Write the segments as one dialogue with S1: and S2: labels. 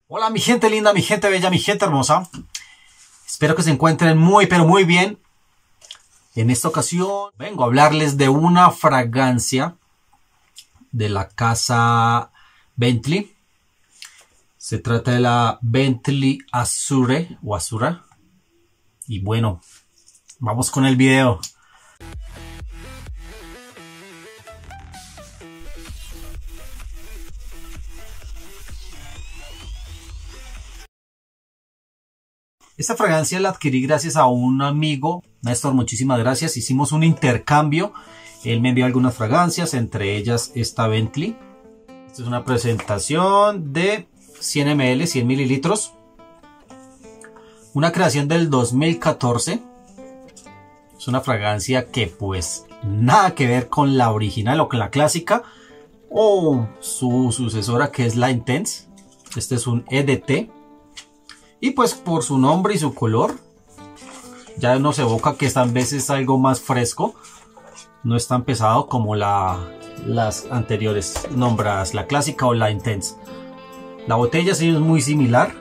S1: Hola mi gente linda, mi gente bella, mi gente hermosa. Espero que se encuentren muy pero muy bien. En esta ocasión vengo a hablarles de una fragancia de la casa Bentley. Se trata de la Bentley Azure o Azura. Y bueno, vamos con el video. Esta fragancia la adquirí gracias a un amigo, Néstor, muchísimas gracias. Hicimos un intercambio. Él me envió algunas fragancias, entre ellas esta Bentley. Esta es una presentación de 100 ml, 100 mililitros. Una creación del 2014. Es una fragancia que pues nada que ver con la original o con la clásica o su sucesora, que es la Intense. Este es un EDT. Y pues por su nombre y su color ya nos evoca que esta vez es algo más fresco. No es tan pesado como las anteriores nombradas, la clásica o la Intense. La botella sí es muy similar.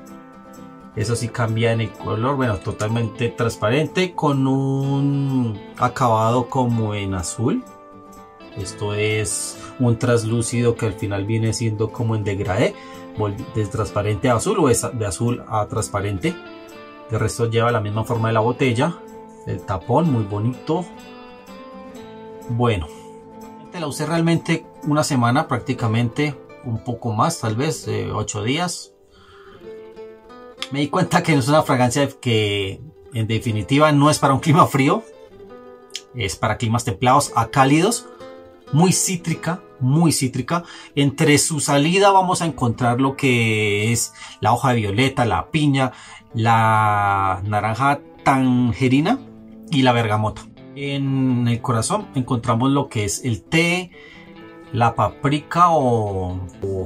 S1: Eso sí cambia en el color. Bueno, totalmente transparente con un acabado como en azul. Esto es un translúcido que al final viene siendo como en degradé. De transparente a azul o de azul a transparente. El resto lleva la misma forma de la botella. El tapón muy bonito. Bueno, la usé realmente una semana prácticamente, un poco más, tal vez 8 días. Me di cuenta que no es una fragancia que en definitiva no es para un clima frío. Es para climas templados a cálidos. Muy cítrica, muy cítrica. Entre su salida vamos a encontrar lo que es la hoja de violeta, la piña, la naranja tangerina y la bergamota. En el corazón encontramos lo que es el té, la paprika o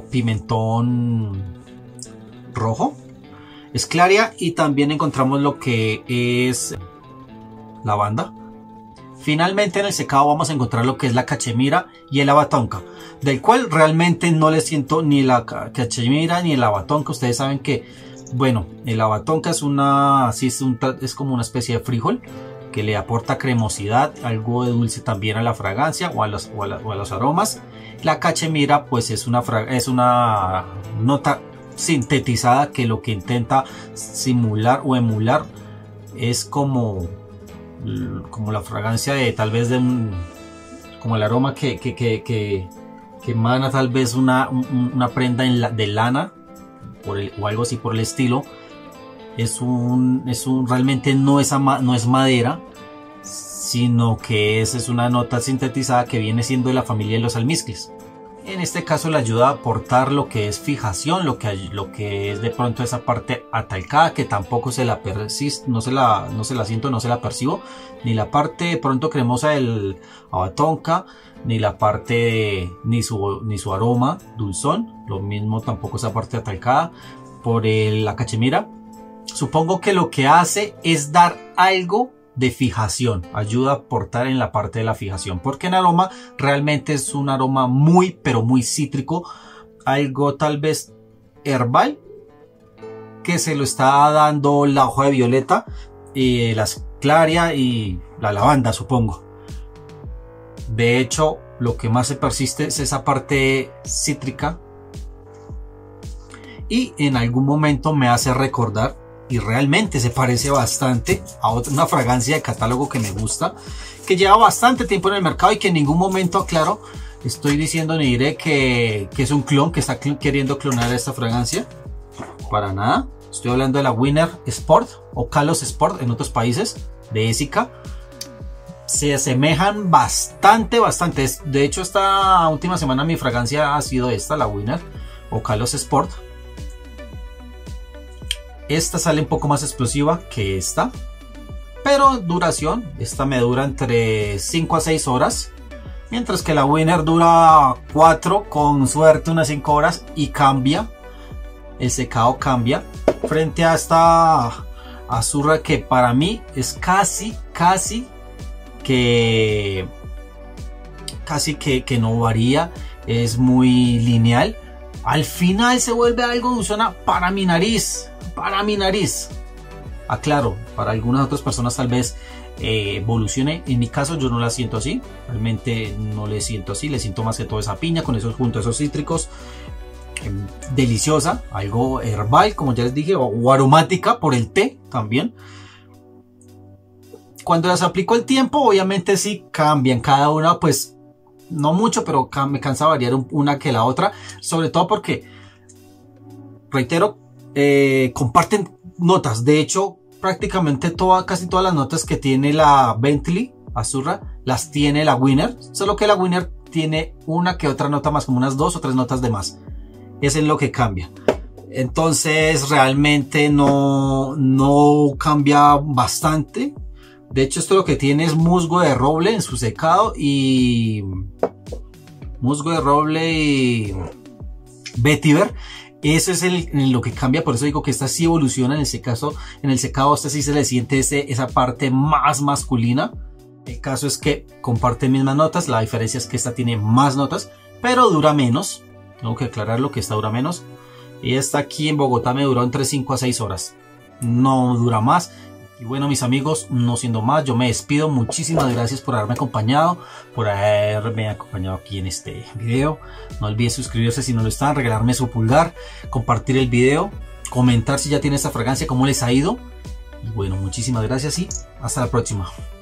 S1: pimentón rojo, esclaria, y también encontramos lo que es lavanda. Finalmente en el secado vamos a encontrar lo que es la cachemira y el lavatonka, del cual realmente no le siento ni la cachemira ni el lavatonka. Ustedes saben que, bueno, el lavatonka es es como una especie de frijol que le aporta cremosidad, algo de dulce también a la fragancia o a los aromas. La cachemira pues es una nota sintetizada que lo que intenta simular o emular es como la fragancia de tal vez como el aroma que emana tal vez una prenda de lana o algo así por el estilo. Realmente no es madera, sino que es una nota sintetizada que viene siendo de la familia de los almizcles. En este caso le ayuda a aportar lo que es fijación, lo que es de pronto esa parte atalcada, que tampoco no se la siento, no se la percibo, ni la parte de pronto cremosa del lavatonka, ni la parte ni su aroma dulzón, lo mismo tampoco esa parte atalcada por la cachemira. Supongo que lo que hace es dar algo de fijación, ayuda a aportar en la parte de la fijación, porque en aroma realmente es un aroma muy pero muy cítrico, algo tal vez herbal que se lo está dando la hoja de violeta, la esclaria y la lavanda, supongo. De hecho, lo que más se persiste es esa parte cítrica, y en algún momento me hace recordar, y realmente se parece bastante a una fragancia de catálogo que me gusta, que lleva bastante tiempo en el mercado y que en ningún momento, aclaro, estoy diciendo ni diré que es un clon, que está queriendo clonar esta fragancia, para nada. Estoy hablando de la Winner Sport o Kalos Sport en otros países, de Essica. Se asemejan bastante. De hecho, esta última semana mi fragancia ha sido esta, la Winner o Kalos Sport. Esta sale un poco más explosiva que esta, pero duración, esta me dura entre 5 a 6 horas, mientras que la Winner dura 4, con suerte unas 5 horas, y cambia, el secado cambia, frente a esta Azura que para mí es casi que no varía, es muy lineal. Al final se vuelve algo dulzona para mi nariz, Aclaro, para algunas otras personas tal vez evolucione. En mi caso yo no la siento así, realmente no le siento así, le siento más que todo esa piña con esos juntos, esos cítricos. Deliciosa, algo herbal como ya les dije, o aromática por el té también. Cuando las aplico el tiempo, obviamente sí cambian, cada una pues no mucho, pero me cansa variar una que la otra, sobre todo porque, reitero, comparten notas. De hecho, prácticamente casi todas las notas que tiene la Bentley Azzurra las tiene la Winner, solo que la Winner tiene una que otra nota más, como unas 2 o 3 notas de más. Eso es lo que cambia. Entonces realmente no cambia bastante. De hecho, esto lo que tiene es musgo de roble en su secado y vetiver. Eso es lo que cambia, por eso digo que esta sí evoluciona. En el secado esta sí se le siente esa parte más masculina. El caso es que comparte mismas notas, la diferencia es que esta tiene más notas, pero dura menos. Tengo que aclararlo que esta dura menos. Y esta aquí en Bogotá me duró entre 5 a 6 horas. No dura más. Y bueno, mis amigos, no siendo más, yo me despido. Muchísimas gracias por haberme acompañado, aquí en este video. No olviden suscribirse si no lo están, regalarme su pulgar, compartir el video, comentar si ya tiene esta fragancia, cómo les ha ido. Y bueno, muchísimas gracias y hasta la próxima.